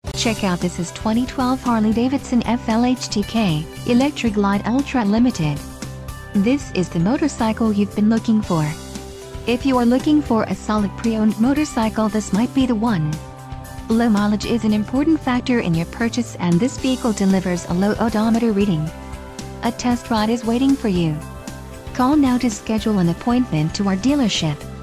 Check out this is 2012 Harley-Davidson FLHTK, Electra Glide Ultra Limited. This is the motorcycle you've been looking for. If you are looking for a solid pre-owned motorcycle, this might be the one. Low mileage is an important factor in your purchase, and this vehicle delivers a low odometer reading. A test ride is waiting for you. Call now to schedule an appointment to our dealership.